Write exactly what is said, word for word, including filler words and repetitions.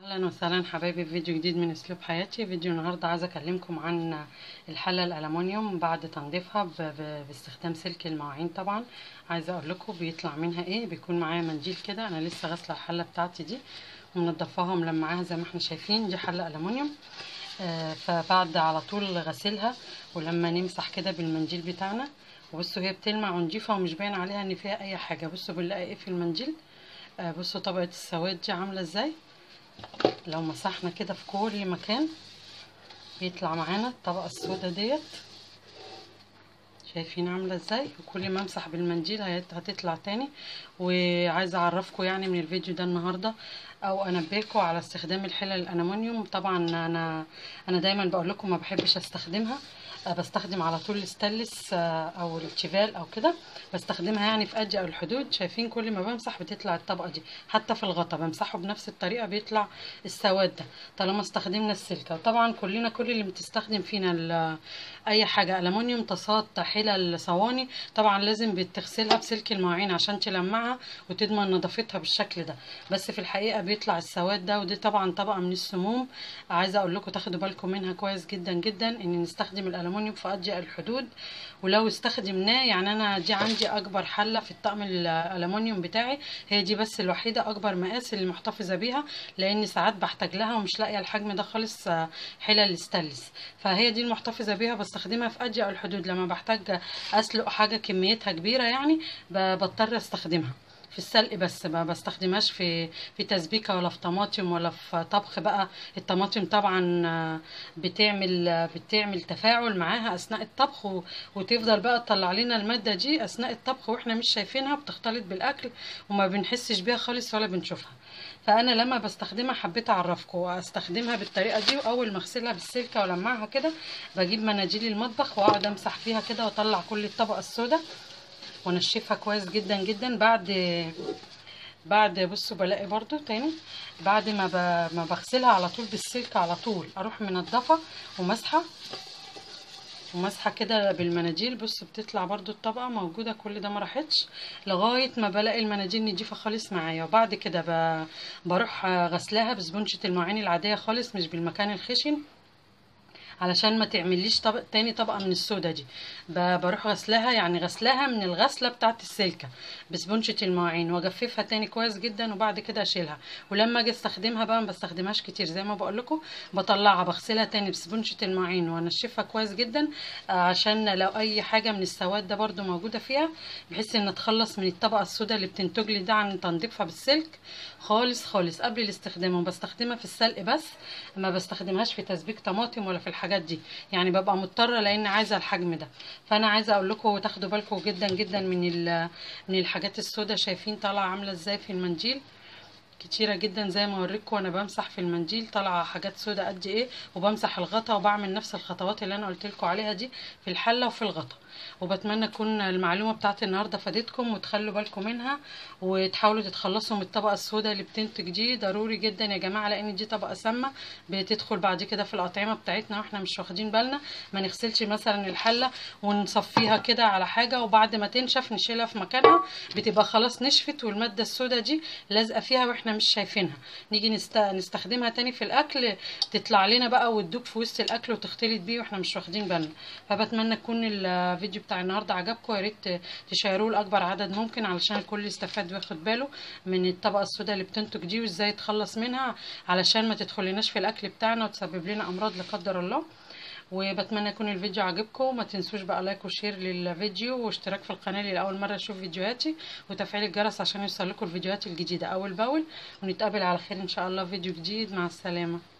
اهلا وسهلا حبايبي في فيديو جديد من اسلوب حياتي. فيديو النهارده عايزه اكلمكم عن الحله الالومنيوم بعد تنظيفها ب... ب... باستخدام سلك المواعين. طبعا عايزه اقول لكم بيطلع منها ايه. بيكون معايا منديل كده، انا لسه غاسله الحله بتاعتي دي ومنضفاها وملمعاها زي ما احنا شايفين. دي حله الومنيوم، آه فبعد على طول غسلها ولما نمسح كده بالمنديل بتاعنا، وبصوا هي بتلمع ونضيفه ومش باين عليها ان فيها اي حاجه. بصوا بنلاقي ايه في المنديل. آه بصوا طبقه السواد دي عامله ازاي. لو مسحنا كده في كل مكان بيطلع معانا الطبقه السوداء ديت، شايفين عامله ازاي. وكل ما امسح بالمنديل هتطلع تاني. وعايزه اعرفكم يعني من الفيديو ده النهارده او انبهكم على استخدام الحلل الالومنيوم. طبعا انا انا دايما بقول لكم ما بحبش استخدمها، بستخدم على طول الستانلس او التيفال او كده، بستخدمها يعني في اضيق الحدود. شايفين كل ما بمسح بتطلع الطبقه دي. حتى في الغطا بمسحه بنفس الطريقه بيطلع السواد ده طالما استخدمنا السلكه. وطبعا كلنا كل اللي بتستخدم فينا اي حاجه الومنيوم، طاسات، حلل، صواني، طبعا لازم بتغسلها بسلك المواعين عشان تلمعها وتضمن نظافتها بالشكل ده. بس في الحقيقه بيطلع السواد ده، ودي طبعا طبقه من السموم. عايزه اقول لكم تاخدوا بالكم منها كويس جدا جدا، ان نستخدم الالومنيوم في اضيق الحدود. ولو استخدمناه يعني انا دي عندي اكبر حله في الطقم الالومنيوم بتاعي، هي دي بس الوحيده اكبر مقاس اللي محتفظه بيها، لان ساعات بحتاج لها ومش لاقيه الحجم ده خالص حلل ستانلس، فهي دي المحتفظه بيها بستخدمها في اضيق الحدود. لما بحتاج اسلق حاجه كميتها كبيره يعني بضطر استخدمها في السلق، بس ما بستخدمهاش في في تسبيكه ولا في طماطم ولا في طبخ. بقى الطماطم طبعا بتعمل بتعمل تفاعل معاها اثناء الطبخ، وتفضل بقى تطلع لنا الماده دي اثناء الطبخ واحنا مش شايفينها، بتختلط بالاكل وما بنحسش بيها خالص ولا بنشوفها. فانا لما بستخدمها حبيت اعرفكم واستخدمها بالطريقه دي. واول ما اغسلها بالسلكه والمعها كده بجيب مناديل المطبخ واقعد امسح فيها كده واطلع كل الطبقه السوداء وانشفها كويس جدا جدا. بعد بعد بصوا بلاقي برضو تاني بعد ما ما بغسلها على طول بالسلك على طول اروح منضفه ومسحه ومسحه كده بالمناديل. بصوا بتطلع برضو الطبقه موجوده، كل ده ما راحتش لغايه ما بلاقي المناديل نضيفه خالص معايا. وبعد كده بروح غسلاها بسبونشه المواعين العاديه خالص، مش بالمكان الخشن، علشان ما تعمليش طبق تاني طبقه من السودا دي. بروح غسلاها يعني غسلاها من الغسله بتاعه السلكه بسبونشه المواعين واجففها تاني كويس جدا، وبعد كده اشيلها. ولما اجي استخدمها بقى ما بستخدمهاش كتير زي ما بقول لكم، بطلعها بغسلها تاني بسبونشه المواعين وانشفها كويس جدا، عشان لو اي حاجه من السواد ده برده موجوده فيها، بحيث ان اتخلص من الطبقه السوداء اللي بتنتج لي ده عن تنظيفها بالسلك خالص خالص قبل الاستخدام. وبستخدمها في السلق بس، ما بستخدمهاش في تسبيك طماطم ولا في الحاجات دي، يعني ببقى مضطره لان عايزه الحجم ده. فانا عايزه اقول لكم تاخدوا بالكم جدا جدا من من الحاجات السوداء. شايفين طالعه عامله ازاي في المنديل، كتيره جدا زي ما اوريكم وانا بمسح في المنديل طالعه حاجات سوداء قد ايه. وبمسح الغطا وبعمل نفس الخطوات اللي انا قلت لكم عليها دي في الحله وفي الغطا. وبتمنى تكون المعلومه بتاعت النهارده فادتكم وتخلوا بالكم منها، وتحاولوا تتخلصوا من الطبقه السوداء اللي بتنتج دي. ضروري جدا يا جماعه، لان دي طبقه سامه بتدخل بعد كده في الاطعمه بتاعتنا واحنا مش واخدين بالنا. ما نغسلش مثلا الحله ونصفيها كده على حاجه وبعد ما تنشف نشيلها في مكانها، بتبقى خلاص نشفت والماده السوداء دي لازقه فيها واحنا مش شايفينها. نيجي نست... نستخدمها تاني في الاكل تطلع لنا بقى وتدوب في وسط الاكل وتختلط بيه واحنا مش واخدين بالنا. فبتمنى يكون الفيديو بتاع النهارده عجبكم، يا ريت تشيروه لاكبر عدد ممكن علشان الكل يستفاد وياخد باله من الطبقه السوداء اللي بتنتج دي وازاي يتخلص منها علشان ما تدخلناش في الاكل بتاعنا وتسبب لنا امراض لا قدر الله. وبتمنى يكون الفيديو عجبكم. ما تنسوش بقى لايك وشير للفيديو واشتراك في القناه لاول مره تشوف فيديوهاتي، وتفعيل الجرس عشان يوصل لكم الفيديوهات الجديده اول باول. ونتقابل على خير ان شاء الله في فيديو جديد. مع السلامه.